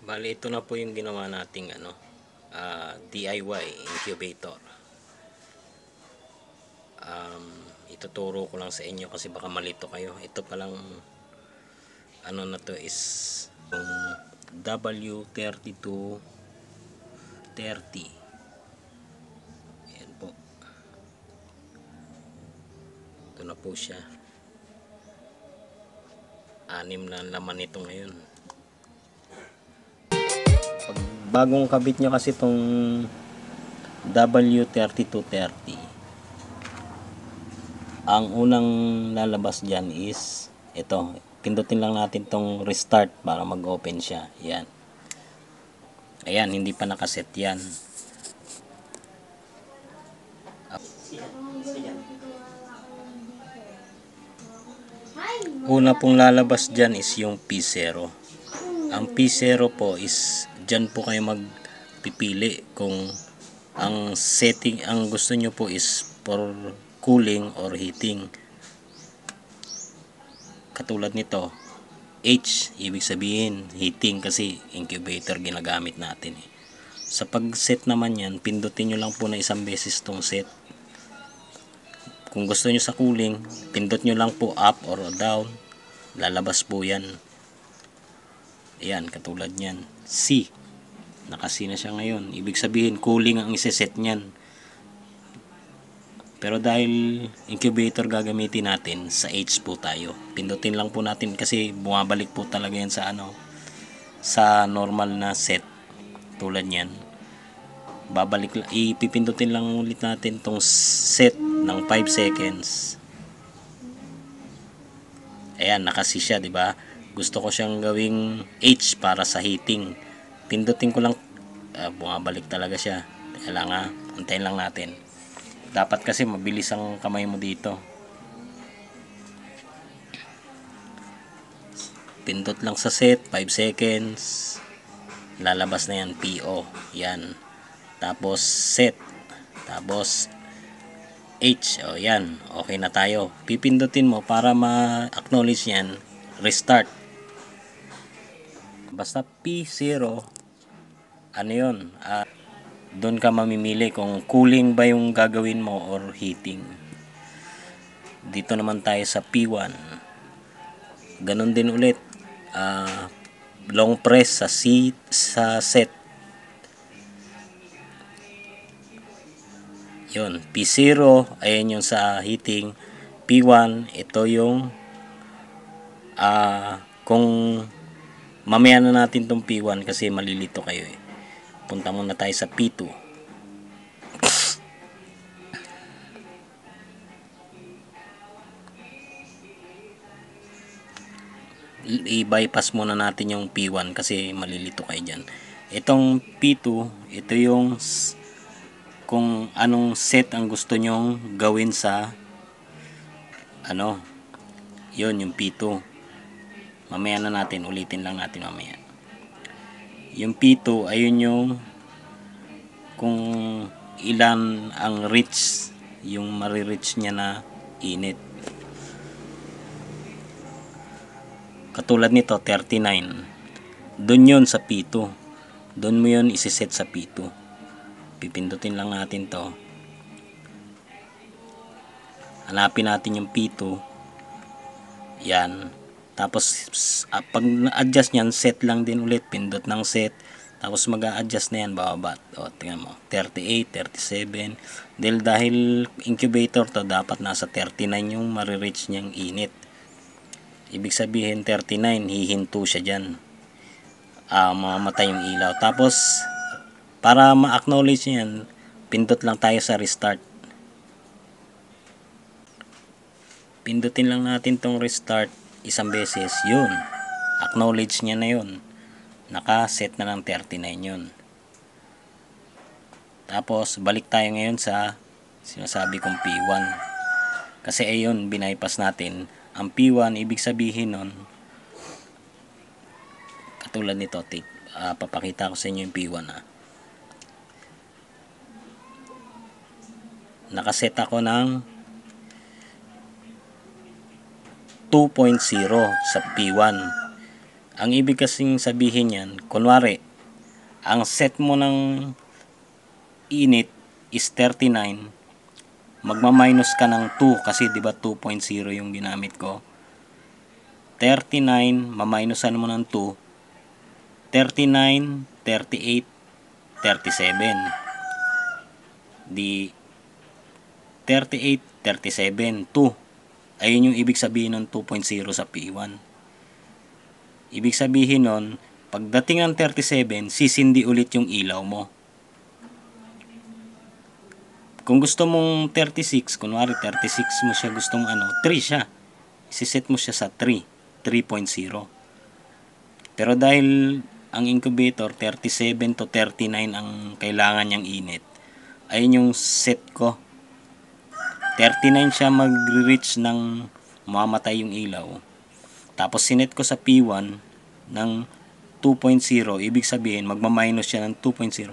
Bali, ito na po yung ginawa nating DIY incubator. Ituturo ko lang sa inyo kasi baka malito kayo. Ito palang ano na to is yung W3230. Ayan po. Ito na po siya. 6 na laman nito ngayon. Pag bagong kabit nyo kasi itong W3230, ang unang lalabas dyan is ito. Pindutin lang natin tong restart para mag-open siya. Yan. Ayan, hindi pa nakaset yan. Una pong lalabas dyan is yung P0. Ang P0 po is dyan po kayo magpipili kung ang setting, ang gusto nyo po is for cooling or heating. Katulad nito, H, ibig sabihin heating kasi incubator ginagamit natin. Sa pag-set naman yan, pindutin nyo lang po na isang beses tong set. Kung gusto nyo sa cooling, pindot nyo lang po up or down, lalabas po yan. Ayan, katulad nyan. C, naka-C na siya ngayon. Ibig sabihin, cooling ang iseset nyan. Pero dahil incubator gagamitin natin, sa H po tayo. Pindutin lang po natin kasi bumabalik po talaga yan sa sa normal na set. Tulad yan. Babalik lang, ipipindutin lang ulit natin tong set ng 5 seconds. Ayan, naka-C siya, di ba? Gusto ko siyang gawing H para sa heating. Pindutin ko lang, bumabalik talaga siya. Kailangan, antayin lang natin. Dapat kasi mabilis ang kamay mo dito. Pindot lang sa set, 5 seconds. Lalabas na yan, PO. Yan. Tapos set. Tapos H. O yan. Okay na tayo. Pipindutin mo para ma-acknowledge yan. Restart. Basta P0. Ano yun? Doon ka mamimili kung cooling ba yung gagawin mo or heating. Dito naman tayo sa P1. Ganon din ulit. Long press sa set. Yun, P0 ayan yung sa heating. P1 ito yung kung mamaya na natin tong P1 kasi malilito kayo eh. Punta muna tayo sa P2. I-bypass muna natin yung P1 kasi malilito kayo dyan. Itong P2, ito yung kung anong set ang gusto nyong gawin sa yun yung P2. Mamaya na natin, ulitin lang natin mamaya. Yung P2 ayun yung kung ilan ang reach, yung marireach niya na init. Katulad nito 39. Doon yun sa P2. Doon mo yun isiset sa P2. Pipindutin lang natin to. Hanapin natin yung P2. Yan. Tapos pag na-adjust nyan, set lang din ulit. Pindot ng set. Tapos mag-a-adjust na yan bababa. O, tingnan mo. 38, 37. Dahil incubator to, dapat nasa 39 yung marireach niyang init. Ibig sabihin 39, hihinto siya dyan. Mamamatay yung ilaw. Tapos para ma-acknowledge yan, pindot lang tayo sa restart. Pindutin lang natin tong restart isang beses. Yun. Acknowledge niya na yun. Naka-set na ng 39 yun. Tapos, balik tayo ngayon sa sinasabi kong P1. Kasi ayun, binaypass natin. Ang P1, ibig sabihin nun, katulad nito, papakita ko sa inyo yung P1 Nakaset ako ng 2.0 sa P1. Ang ibig kasing sabihin yan, kunwari, ang set mo ng init is 39, magma-minus ka ng 2 kasi 'di ba 2.0 yung ginamit ko. 39 ma-minusan mo ng 2, 39, 38, 37. Di 38, 37, 2. Ayun yung ibig sabihin ng 2.0 sa P1. Ibig sabihin nun, pagdating ng 37, sisindi ulit yung ilaw mo. Kung gusto mong 36, kunwari 36 mo siya, gusto mong 3 siya. Isiset mo siya sa 3, 3.0. Pero dahil ang incubator 37 to 39 ang kailangan niyang init, ayun yung set ko. 39 siya mag-reach ng mamatay yung ilaw. Tapos sinet ko sa P1 ng 2.0, ibig sabihin magma-minus siya ng 2.0.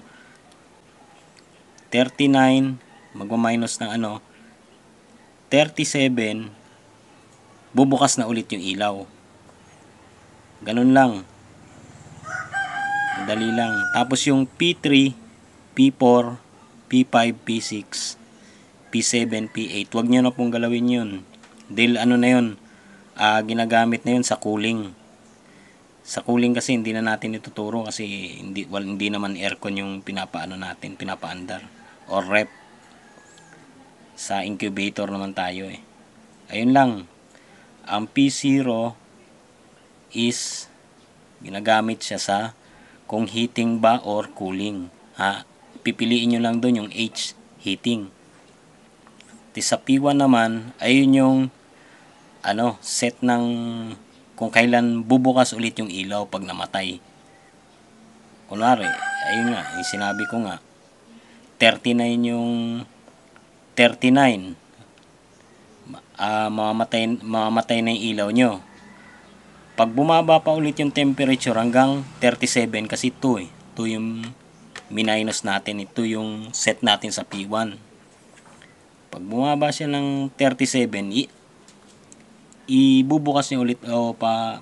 39 magma-minus ng 37, bubukas na ulit yung ilaw. Ganun lang. Madali lang. Tapos yung P3, P4, P5, P6, P7, P8, wag nyo na pong galawin yun. Dahil na yun, ginagamit na yun sa cooling. Sa cooling kasi hindi na natin ituturo kasi hindi naman aircon yung pinapaandar or rep. Sa incubator naman tayo eh. Ayun lang. Ang P0 is ginagamit siya sa kung heating ba or cooling. Pipiliin nyo lang doon yung H, heating. Sa P1 naman, ayun yung set ng kung kailan bubukas ulit yung ilaw pag namatay. Kunwari, ayun nga, yung sinabi ko nga, 39 yung 39. Mamamatay na yung ilaw nyo. Pag bumaba pa ulit yung temperature hanggang 37 kasi 2 eh. 2 yung minus natin. Ito yung set natin sa P1. Pag bumaba siya ng 37, ibubukas niyo ulit o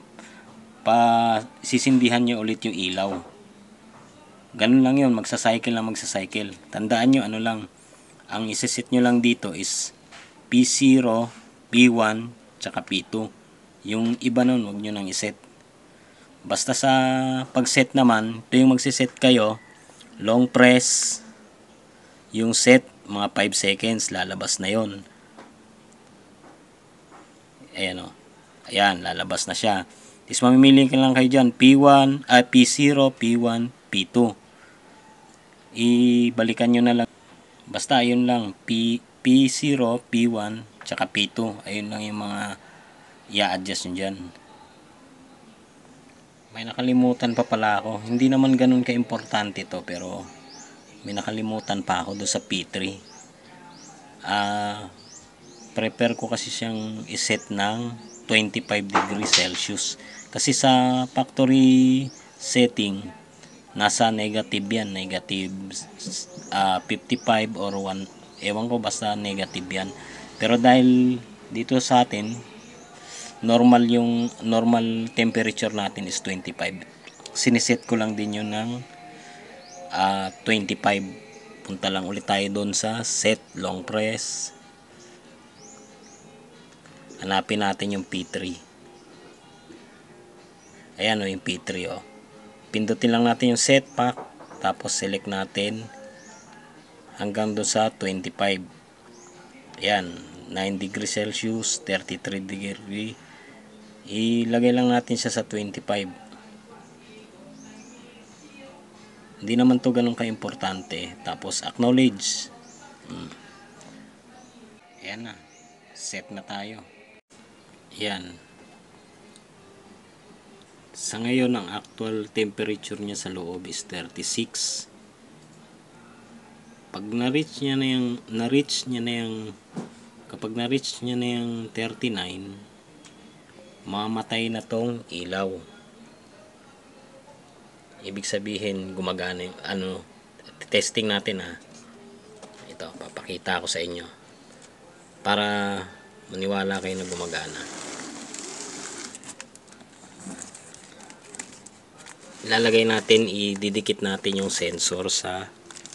sisindihan niyo ulit yung ilaw. Ganun lang yun, magsa-cycle. Tandaan niyo lang, ang isiset niyo lang dito is P0, P1, tsaka P2. Yung iba nun, huwag nyo nang iset. Basta sa pag-set naman, ito yung magsiset kayo, long press, yung set, mga 5 seconds, lalabas na yon. Ayan o. Ayan, lalabas na siya. Tapos mamimili ka lang kayo dyan, P1, P0, P1, P2. Ibalikan nyo na lang. Basta ayun lang, P0, P1, tsaka P2. Ayun lang yung mga i-adjust nyo dyan. May nakalimutan pa pala ako. Hindi naman ganun ka-importante to, pero may nakalimutan pa ako doon sa P3. Prepare ko kasi siyang iset ng 25 degrees Celsius. Kasi sa factory setting, nasa negative yan. Negative 55 or 1. Ewan ko, basta negative yan. Pero dahil dito sa atin, normal temperature natin is 25. Siniset ko lang din yun ng 25. Punta lang ulit tayo doon sa set, long press. Hanapin natin yung P3. Ayan yung P3 Pindutin lang natin yung set pack, tapos select natin hanggang doon sa 25. Ayan, 9 degrees Celsius, 33 degree. Ilagay lang natin siya sa 25. Hindi naman to ganun ka-importante. Tapos acknowledge. Ayan na. Set na tayo. Ayan. Sa ngayon, ang actual temperature niya sa loob is 36. Pag na-reach niya na yung 39, mamatay na tong ilaw. Ibig sabihin gumagana yung testing natin ito, papakita ko sa inyo para maniwala kayo na gumagana. ilalagay natin, ididikit natin yung sensor sa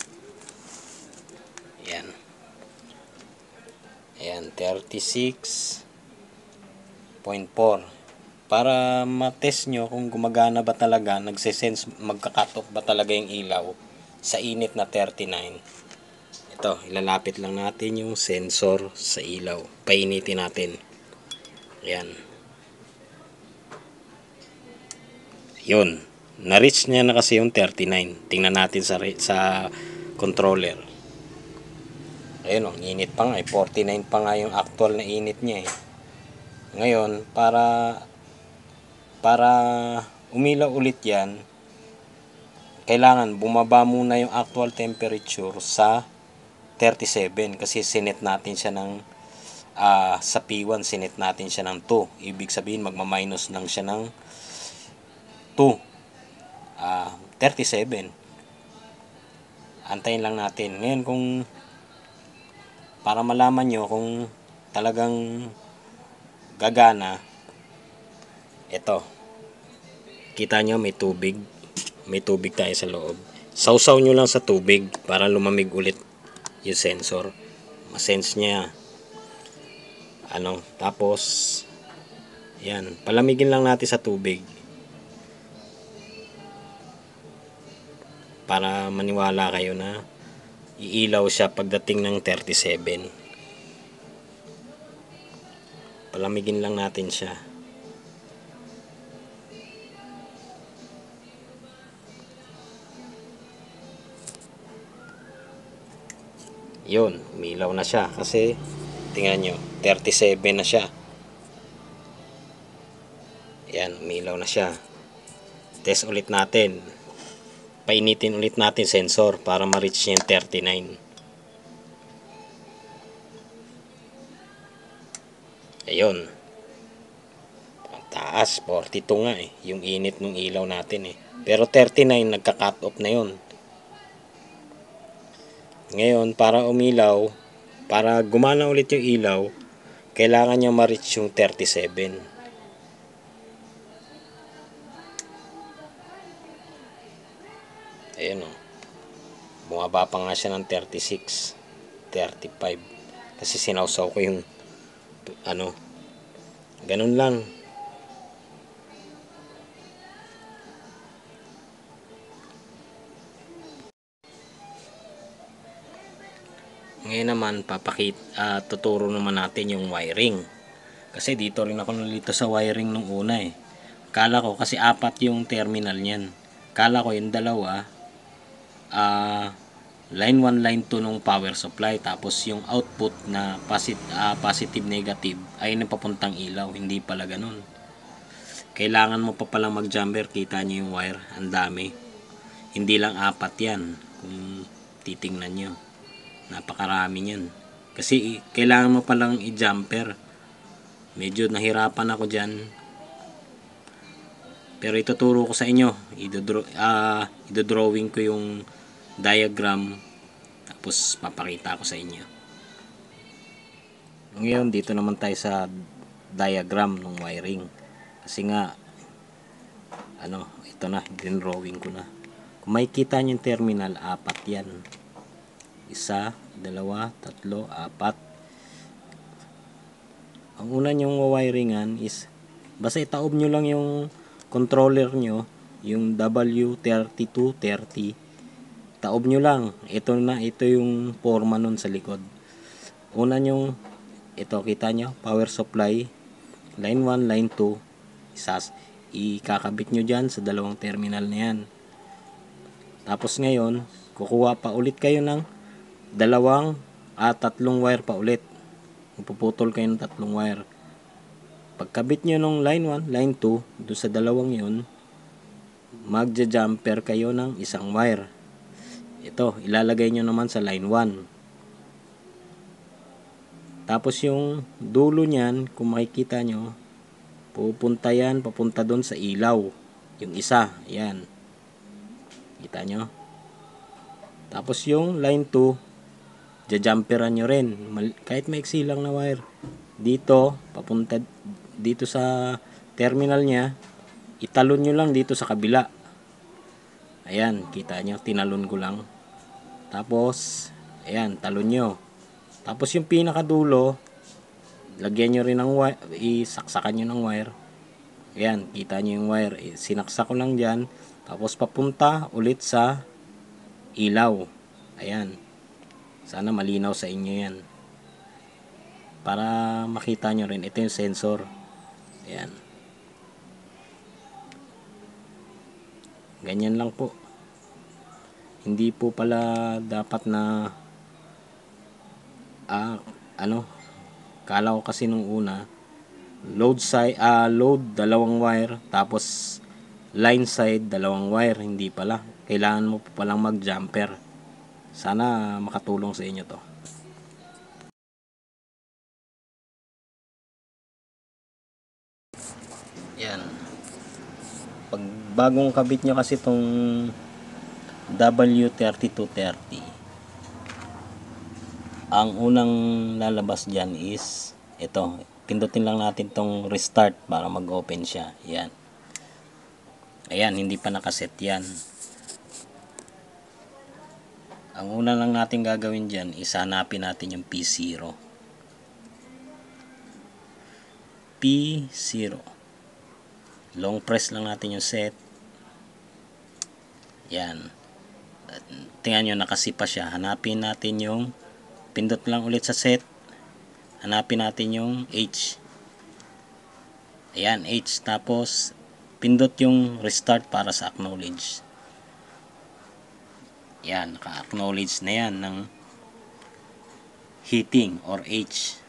yan. Ayan, 36.4 para matest nyo kung gumagana ba talaga, nagsisense, magka-cut off ba talaga yung ilaw sa init na 39. Ito, ilalapit lang natin yung sensor sa ilaw, painitin natin. Ayan, yun, na-reach niya na kasi yung 39. Tingnan natin sa controller. Ayun, ang init pa nga, 49 pa nga yung actual na init niya eh. Ngayon, para umilaw ulit yan, kailangan bumaba muna yung actual temperature sa 37 kasi sinet natin siya ng sa P1 sinet natin siya ng 2. Ibig sabihin magma-minus lang siya ng 2. 37. Antayin lang natin. Ngayon kung para malaman nyo kung talagang gagana, ito, kita nyo may tubig tayo sa loob. Sausaw nyo lang sa tubig para lumamig ulit yung sensor, masense nya tapos yan, palamigin lang natin sa tubig para maniwala kayo na iilaw siya pagdating ng 37. Palamigin lang natin siya. Yun, umilaw na siya kasi tingnan nyo, 37 na siya. Yan, umilaw na siya. Test ulit natin. Painitin ulit natin sensor para ma-reach yung 39. Ayun. Ang taas, 42 nga eh. Yung init ng ilaw natin eh. Pero 39, nagka-cut off na yun. Ngayon, para umilaw, para gumana ulit yung ilaw, kailangan niya ma-reach yung 37. Ayun o. Bumaba pa nga siya ng 36, 35. Kasi sinawsaw ko yung ganun lang. Ngayon naman tuturo naman natin yung wiring. Kasi dito rin ako nalito sa wiring nung una eh. Kala ko kasi 4 yung terminal niyan. Kala ko yung dalawa line 1, line 2 nung power supply, tapos yung output na positive negative ay napapuntang ilaw. Hindi pala ganun. Kailangan mo pa palang mag-jumper. Kita nyo yung wire, ang dami. Hindi lang 4 yan kung titingnan nyo. Napakarami yan. Kasi kailangan mo palang i-jumper. Medyo nahirapan ako dyan. Pero ituturo ko sa inyo. Idodrawing ko yung diagram. Tapos papakita ko sa inyo. Ngayon dito naman tayo sa diagram ng wiring. Kasi nga ito na, drawing ko na. Kung makikita nyo yung terminal, 4 yan. 1, 2, 3, 4. Ang una nyong wawiringan is basta itaob nyo lang yung controller nyo, yung W3230, taob nyo lang. Ito yung forma nun sa likod. Una nyong ito, kita nyo, power supply line 1, line 2, ikakabit nyo dyan sa dalawang terminal na yan. Tapos ngayon kukuha pa ulit kayo ng tatlong wire pa ulit. Puputol kayo ng 3 wire. Pagkabit nyo ng line 1, line 2 doon sa dalawang yun, magja-jumper kayo ng 1 wire. Ito, ilalagay nyo naman sa line 1. Tapos yung dulo nyan, kung makikita nyo, pupunta yan, papunta doon sa ilaw. Yung isa, yan. Kita nyo? Tapos yung line 2, jajumperan nyo rin. Kahit maiksi lang na wire. Dito, papunta dito sa terminal nya, italon nyo lang dito sa kabila. Ayan, kita nyo, tinalon ko lang. Tapos, ayan, talon nyo. Tapos yung pinakadulo, lagyan nyo rin ng wire, isaksakan nyo ng wire. Ayan, kita nyo yung wire. Sinaksak ko lang dyan. Tapos papunta ulit sa ilaw. Ayan. Sana malinaw sa inyo yan. Para makita nyo rin. Ito yung sensor. Ayan. Ganyan lang po. Hindi po pala dapat na kala ko kasi nung una load dalawang wire, tapos line side dalawang wire. Hindi pala, kailangan mo pa palang mag jumper. Sana makatulong sa inyo to. Yan, pag bagong kabit nyo kasi tong W3230, ang unang lalabas dyan is ito. Pindutin lang natin tong restart para mag open siya. Yan. Ayan, hindi pa nakaset yan. Ang una lang natin gagawin dyan is hanapin natin yung P0. P0. Long press lang natin yung set. Yan. Tingnan nyo, nakasipa siya. Hanapin natin yung, pindot lang ulit sa set. Hanapin natin yung H. Ayan, H. Tapos, pindot yung restart para sa acknowledge. Yan, naka-acknowledge na yan ng heating or H.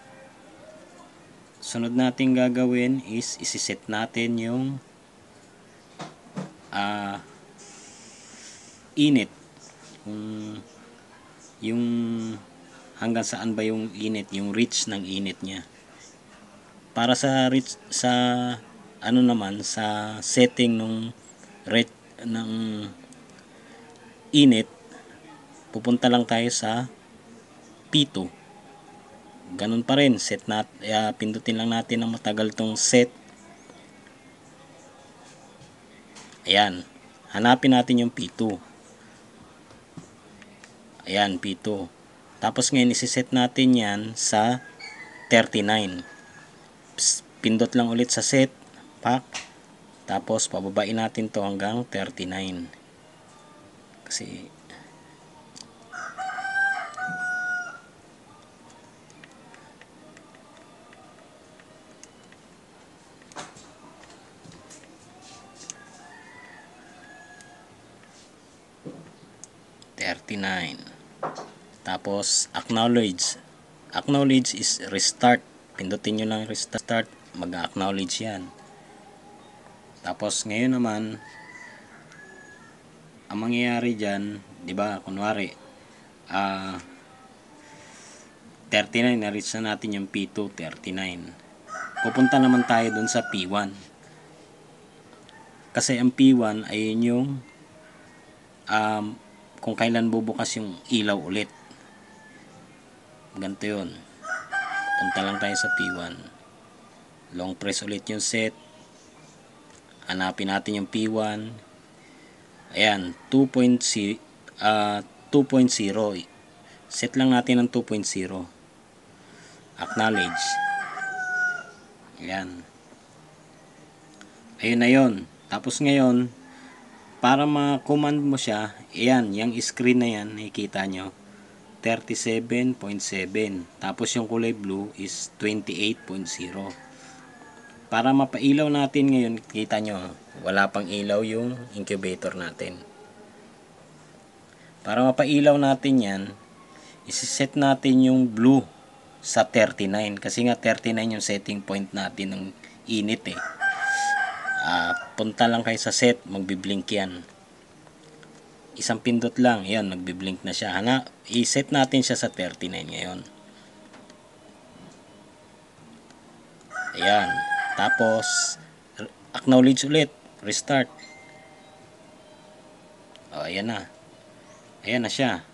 Sunod natin gagawin is isiset natin yung init. Yung hanggang saan ba yung init, yung reach ng init niya. Para sa reach, sa ano naman, sa setting ng rate ng init, pupunta lang tayo sa P2. Ganun pa rin, set pindutin lang natin ng matagal tong set. Ayan, hanapin natin yung P2. Ayan, P2. Tapos ngayon isiset natin yan sa 39. Pindot lang ulit sa set, pack. Tapos pababain natin to hanggang 39. Kasi tapos acknowledge is restart. Pindutin nyo lang restart, mag-acknowledge yan. Tapos ngayon naman ang mangyayari dyan, di ba, kunwari 39, na-reach na natin yung P2, 39. Pupunta naman tayo dun sa P1. Kasi ang P1 ay yung kung kailan bubukas yung ilaw ulit. Ganito yun. Punta lang tayo sa P1. Long press ulit yung set. Hanapin natin yung P1. Ayan, 2.0. Set lang natin ng 2.0. Acknowledge. Ayan. Ayun na yun. Tapos ngayon, para ma-command mo siya, ayan, yung screen na yan, nakikita nyo, 37.7. Tapos yung kulay blue is 28.0. Para mapailaw natin ngayon, kita nyo, wala pang ilaw yung incubator natin. Para mapailaw natin yan, isiset natin yung blue sa 39. Kasi nga 39 yung setting point natin ng init eh. Punta lang kayo sa set, magbiblink yan. Isang pindot lang, yan, nagbiblink na siya. I-set natin siya sa 39 ngayon. Ayan. Tapos, acknowledge ulit. Restart. Ayan na. Ayan na siya.